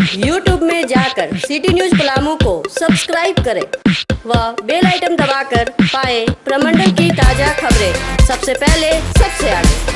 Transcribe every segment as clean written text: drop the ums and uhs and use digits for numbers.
YouTube में जाकर city news Palamu को सब्सक्राइब करें व बेल आइटम दबाकर पाएं प्रमंडल की ताजा खबरें सबसे पहले सबसे आगे।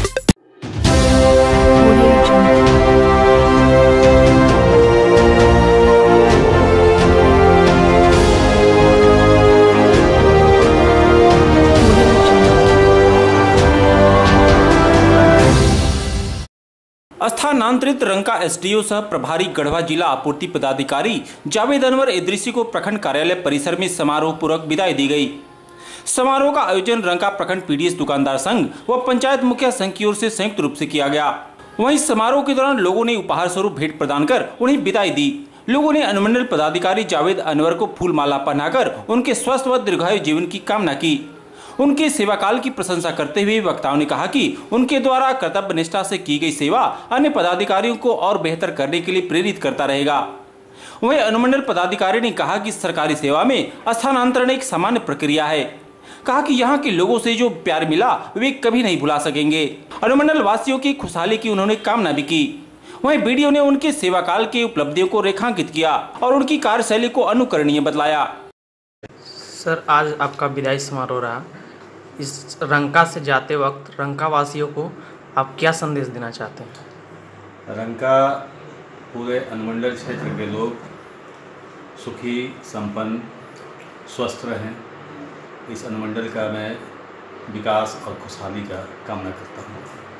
स्थानांतरित रंका एसडीओ सह प्रभारी गढ़वा जिला आपूर्ति पदाधिकारी जावेद अनवर इदरीसी को प्रखंड कार्यालय परिसर में समारोह पूर्वक विदाई दी गई। समारोह का आयोजन रंका प्रखंड पीडीएस दुकानदार संघ व पंचायत मुखिया संघ की ओर से संयुक्त रूप से किया गया। वहीं समारोह के दौरान लोगों ने उपहार स्वरूप भेंट प्रदान कर उन्हें विदाई दी। लोगों ने अनुमंडल पदाधिकारी जावेद अनवर को फूल माला पहनाकर उनके स्वस्थ व दीर्घायु जीवन की कामना की। उनके सेवा काल की प्रशंसा करते हुए वक्ताओं ने कहा कि उनके द्वारा कर्तव्य निष्ठा से की गई सेवा अन्य पदाधिकारियों को और बेहतर करने के लिए प्रेरित करता रहेगा। वहीं अनुमंडल पदाधिकारी ने कहा कि सरकारी सेवा में स्थानांतरण एक सामान्य प्रक्रिया है। कहा कि यहाँ के लोगों से जो प्यार मिला वे कभी नहीं भुला सकेंगे। अनुमंडल वासियों की खुशहाली की उन्होंने कामना भी की। वहीं वीडियो ने उनके सेवा काल की उपलब्धियों को रेखांकित किया और उनकी कार्यशैली को अनुकरणीय बतलाया। सर, आज आपका विदाई समारोह रहा। इस रंका से जाते वक्त रंका वासियों को आप क्या संदेश देना चाहते हैं? रंका पूरे अनुमंडल क्षेत्र के लोग सुखी, संपन्न, स्वस्थ रहें, इस अनुमंडल का मैं विकास और खुशहाली का कामना करता हूँ।